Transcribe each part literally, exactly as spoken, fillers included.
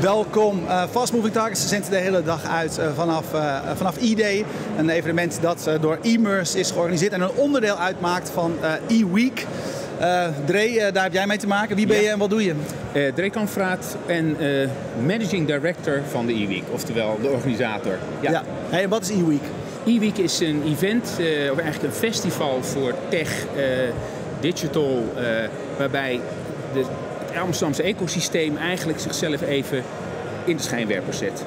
welkom. Uh, Fast Moving Targets zenden de hele dag uit uh, vanaf, uh, vanaf E-Day. Een evenement dat uh, door Emerse is georganiseerd en een onderdeel uitmaakt van uh, E-Week. Uh, Dre, uh, daar heb jij mee te maken. Wie ben ja. je en wat doe je? Uh, Dre Kamfraat en uh, Managing Director van de E-Week, oftewel de organisator. Ja. ja. Hey, wat is E-Week? E-Week is een event, uh, of eigenlijk een festival voor tech, uh, digital, uh, waarbij de, het Amsterdamse ecosysteem eigenlijk zichzelf even in de schijnwerper zet.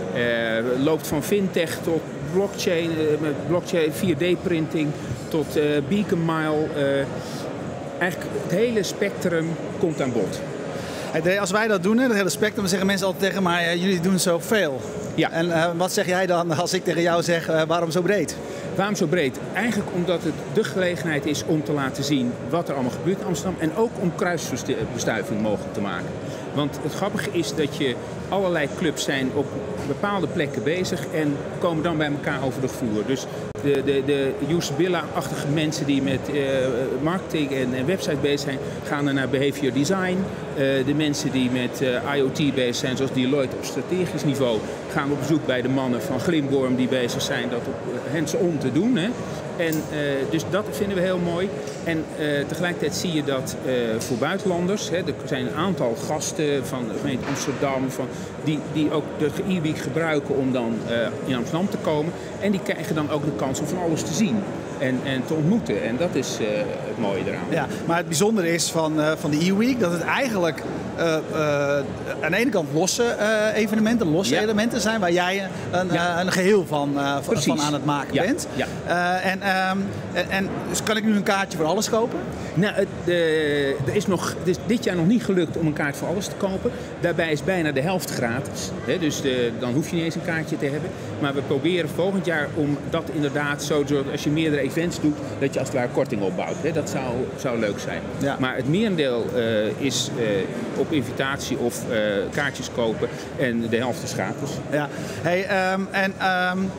Uh, loopt van fintech tot blockchain, uh, met blockchain, vier D printing, tot uh, Beacon Mile. Uh, eigenlijk het hele spectrum komt aan bod. Hey, als wij dat doen, het hele spectrum, dan zeggen mensen altijd tegen mij, uh, jullie doen zoveel. Ja. En uh, wat zeg jij dan als ik tegen jou zeg, uh, waarom zo breed? Waarom zo breed? Eigenlijk omdat het de gelegenheid is om te laten zien wat er allemaal gebeurt in Amsterdam. En ook om kruisbestuiving mogelijk te maken. Want het grappige is dat je allerlei clubs zijn op bepaalde plekken bezig en komen dan bij elkaar over de vloer. Dus de, de, de Usabilla-achtige mensen die met uh, marketing en, en website bezig zijn, gaan dan naar behavior design. Uh, de mensen die met uh, IoT bezig zijn, zoals Deloitte op strategisch niveau, gaan op bezoek bij de mannen van Glimworm die bezig zijn dat op hands-on te doen. Hè. En, uh, dus dat vinden we heel mooi. En uh, tegelijkertijd zie je dat uh, voor buitenlanders, hè, er zijn een aantal gasten van de gemeente Amsterdam, van, die, die ook de E-Week gebruiken om dan uh, in Amsterdam te komen. En die krijgen dan ook de kans om van alles te zien en, en te ontmoeten. En dat is uh, het mooie eraan. Ja, maar het bijzondere is van, uh, van de E-Week dat het eigenlijk uh, uh, aan de ene kant losse uh, evenementen, losse ja. elementen zijn waar jij een, ja. uh, een geheel van, uh, van aan het maken ja. bent. Ja. Uh, en, um, en, en dus kan ik nu een kaartje voor alles kopen? Nou, het, uh, er is nog, het is dit jaar nog niet gelukt om een kaart voor alles te kopen. Daarbij is bijna de helft gratis. Hè? Dus de, dan hoef je niet eens een kaartje te hebben. Maar we proberen volgend jaar om dat inderdaad zo, als je meerdere events doet, dat je als het ware korting opbouwt. Hè? Dat zou, zou leuk zijn. Ja. Maar het merendeel uh, is uh, op invitatie of uh, kaartjes kopen en de helft is gratis. Ja. Hey, um, en um,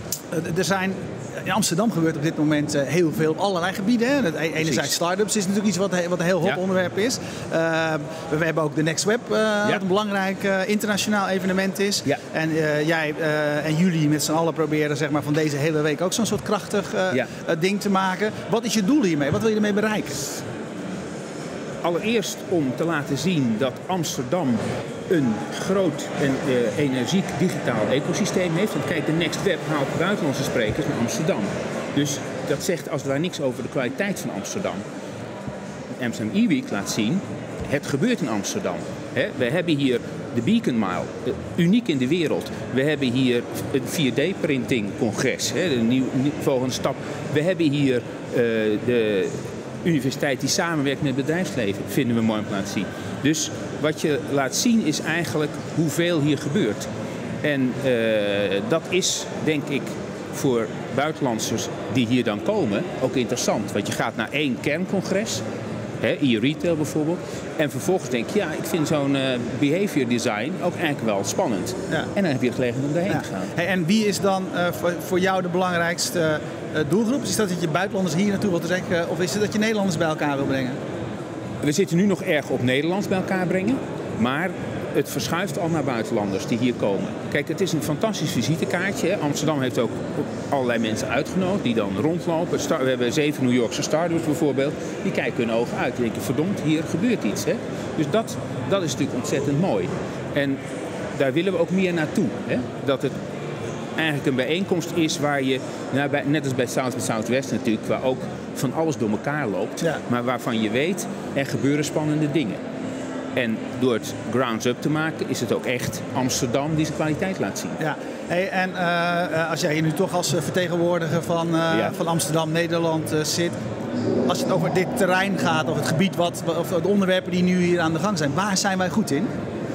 er zijn... In Amsterdam gebeurt op dit moment uh, heel veel op allerlei gebieden. Hè. Het, enerzijds start-ups is natuurlijk iets wat, wat een heel hot ja. onderwerp is. Uh, we, we hebben ook de Next Web, uh, ja. wat een belangrijk uh, internationaal evenement is. Ja. En uh, jij uh, en jullie met z'n allen proberen zeg maar, van deze hele week ook zo'n soort krachtig uh, ja. uh, ding te maken. Wat is je doel hiermee? Wat wil je ermee bereiken? Allereerst om te laten zien dat Amsterdam een groot en uh, energiek digitaal ecosysteem heeft. Want kijk, de Next Web haalt buitenlandse sprekers naar Amsterdam. Dus dat zegt als het ware niks over de kwaliteit van Amsterdam. Amsterdam E-Week laat zien, het gebeurt in Amsterdam. He, we hebben hier de Beacon Mile, uh, uniek in de wereld. We hebben hier een vier D printing congres, he, de nieuw, nieuw, volgende stap. We hebben hier uh, de universiteit die samenwerkt met het bedrijfsleven, vinden we mooi om te laten zien. Dus wat je laat zien is eigenlijk hoeveel hier gebeurt. En uh, dat is, denk ik, voor buitenlanders die hier dan komen ook interessant. Want je gaat naar één kerncongres, e-retail bijvoorbeeld. En vervolgens denk je, ja, ik vind zo'n uh, behavior design ook eigenlijk wel spannend. Ja. En dan heb je de gelegenheid om daarheen ja. te gaan. Hey, en wie is dan uh, voor, voor jou de belangrijkste uh, doelgroep? Is dat dat je buitenlanders hier naartoe wilt trekken? Of is het dat je Nederlanders bij elkaar wil brengen? We zitten nu nog erg op Nederlands bij elkaar brengen. Maar het verschuift al naar buitenlanders die hier komen. Kijk, het is een fantastisch visitekaartje. Hè. Amsterdam heeft ook allerlei mensen uitgenodigd die dan rondlopen. We hebben zeven New Yorkse start-ups bijvoorbeeld. Die kijken hun ogen uit. Die denken, verdomd, hier gebeurt iets. Hè. Dus dat, dat is natuurlijk ontzettend mooi. En daar willen we ook meer naartoe. Hè. Dat het eigenlijk een bijeenkomst is waar je, nou, bij, net als bij South by Southwest natuurlijk, waar ook van alles door elkaar loopt. Ja. Maar waarvan je weet, er gebeuren spannende dingen. En door het grounds up te maken is het ook echt Amsterdam die zijn kwaliteit laat zien. Ja. Hey, en uh, als jij hier nu toch als vertegenwoordiger van, uh, ja. van Amsterdam, Nederland uh, zit. Als het over dit terrein gaat, of het gebied, wat, of de onderwerpen die nu hier aan de gang zijn. Waar zijn wij goed in?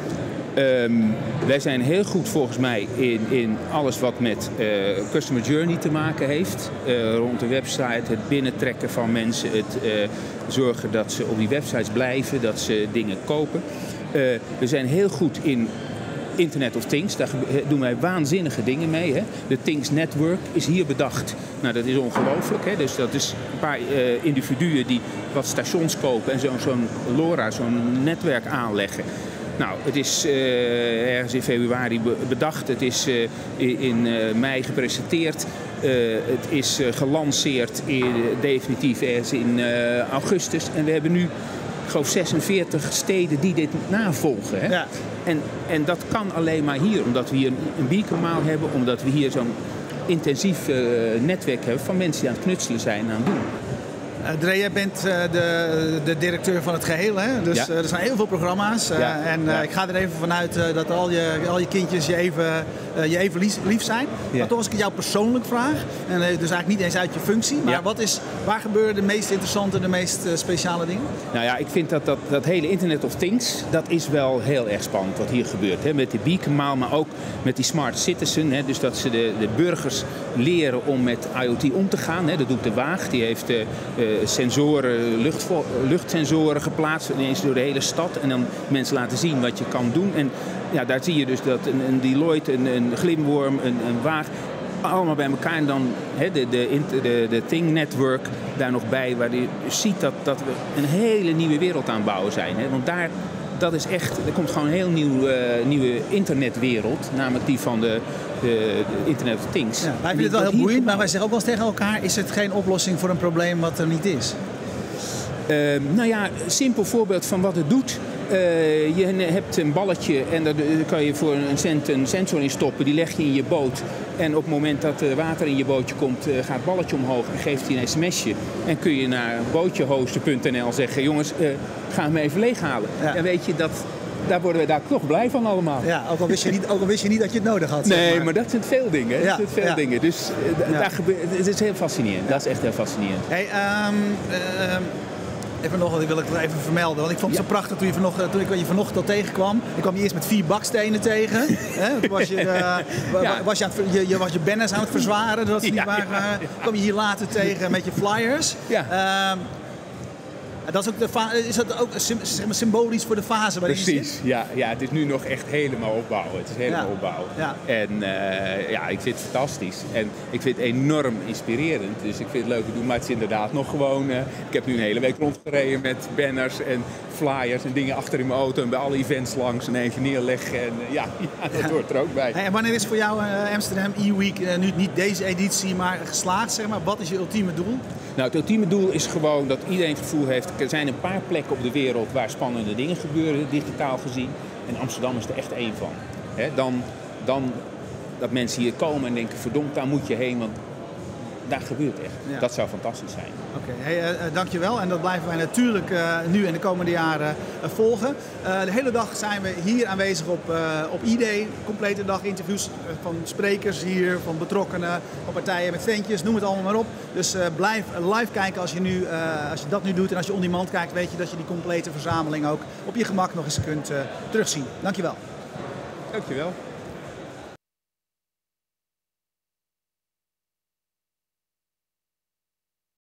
Um, wij zijn heel goed volgens mij in, in alles wat met uh, customer journey te maken heeft. Uh, rond de website, het binnentrekken van mensen, het uh, zorgen dat ze op die websites blijven, dat ze dingen kopen. Uh, we zijn heel goed in Internet of Things, daar doen wij waanzinnige dingen mee. Hè. De Things Network is hier bedacht. Nou, dat is ongelooflijk. Hè. Dus dat is een paar uh, individuen die wat stations kopen en zo'n zo'n LoRa, zo'n netwerk aanleggen. Nou, het is uh, ergens in februari bedacht. Het is uh, in uh, mei gepresenteerd. Uh, het is uh, gelanceerd in, definitief ergens in uh, augustus. En we hebben nu, ik geloof, zesenveertig steden die dit navolgen. Hè? Ja. En, en dat kan alleen maar hier, omdat we hier een, een bierkanaal hebben, omdat we hier zo'n intensief uh, netwerk hebben van mensen die aan het knutselen zijn en aan het doen. Uh, Dre, jij bent uh, de, de directeur van het geheel, hè? Dus ja. uh, er zijn heel veel programma's. Uh, ja. En uh, ja. ik ga er even vanuit uh, dat al je, al je kindjes je even, uh, je even lief, lief zijn. Ja. Maar toch als ik jou persoonlijk vraag, en uh, dus eigenlijk niet eens uit je functie, maar ja. wat is, waar gebeuren de meest interessante, de meest uh, speciale dingen? Nou ja, ik vind dat, dat dat hele Internet of Things, dat is wel heel erg spannend wat hier gebeurt. Hè? Met de beaconmaal, maar ook met die smart citizen. Hè? Dus dat ze de, de burgers leren om met IoT om te gaan. Hè? Dat doet de Waag, die heeft uh, uh, sensoren, lucht, luchtsensoren geplaatst ineens door de hele stad. En dan mensen laten zien wat je kan doen. En ja, daar zie je dus dat een, een Deloitte, een, een Glimworm, een, een Waag, allemaal bij elkaar. En dan he, de, de, de, de Thing Network daar nog bij, waar je ziet dat, dat we een hele nieuwe wereld aan het bouwen zijn. Hè. Want daar, dat is echt, er komt gewoon een heel nieuw, uh, nieuwe internetwereld, namelijk die van de, de, de Internet of Things. Ja, wij vinden het wel heel boeiend, maar wij zeggen ook wel eens tegen elkaar, is het geen oplossing voor een probleem wat er niet is? Uh, nou ja, een simpel voorbeeld van wat het doet. Uh, je hebt een balletje en daar kan je voor een cent een sensor in stoppen. Die leg je in je boot. En op het moment dat er water in je bootje komt, uh, gaat het balletje omhoog en geeft hij een sms'je. En kun je naar bootjehosten punt n l zeggen, jongens, uh, ga hem even leeghalen. Ja. En weet je, dat, daar worden we daar toch blij van allemaal. Ja, ook al wist je niet, ook al wist je niet dat je het nodig had. Nee, zeg maar. maar dat zijn veel dingen. Ja. Dat zijn veel ja. dingen. Dus uh, ja. daar gebeurt, het is heel fascinerend. Ja. Dat is echt heel fascinerend. Hey, um, um, Even nog, die wil ik er even vermelden. Want ik vond het ja. zo prachtig toen je, vanochtend, toen ik je vanochtend al tegenkwam. Ik kwam je eerst met vier bakstenen tegen. Hè? Toen was je, uh, ja. was je, aan het, je, je was je banners aan het verzwaren. Dat ze niet ja, waren. Ja, ja. Kwam je hier later tegen met je flyers. Ja. Um, Dat is, ook de fa- is dat ook zeg maar, symbolisch voor de fase waarin Precies, je zit? ja, ja, het is nu nog echt helemaal opbouwen. Het is helemaal ja. opbouwen. Ja. En uh, ja, ik vind het fantastisch. En ik vind het enorm inspirerend. Dus ik vind het leuk te doen. Maar het is inderdaad nog gewoon... Uh, ik heb nu een hele week rondgereden met banners en flyers en dingen achter in mijn auto. En bij alle events langs en even neerleggen. En uh, ja, ja, dat ja. hoort er ook bij. Hey, en wanneer is voor jou uh, Amsterdam E-Week, uh, nu niet deze editie, maar geslaagd? Zeg maar? Wat is je ultieme doel? Nou, het ultieme doel is gewoon dat iedereen het gevoel heeft... Er zijn een paar plekken op de wereld waar spannende dingen gebeuren, digitaal gezien. En Amsterdam is er echt één van. He, dan, dan dat mensen hier komen en denken, verdomd, daar moet je heen, want daar gebeurt echt. Ja. Dat zou fantastisch zijn. Oké, okay. hey, uh, dankjewel. En dat blijven wij natuurlijk uh, nu en de komende jaren uh, volgen. Uh, de hele dag zijn we hier aanwezig op, uh, op I-Day. Complete dag interviews van sprekers hier, van betrokkenen, van partijen met ventjes, noem het allemaal maar op. Dus uh, blijf live kijken als je, nu, uh, als je dat nu doet. En als je on demand kijkt, weet je dat je die complete verzameling ook op je gemak nog eens kunt uh, terugzien. Dankjewel. Dankjewel.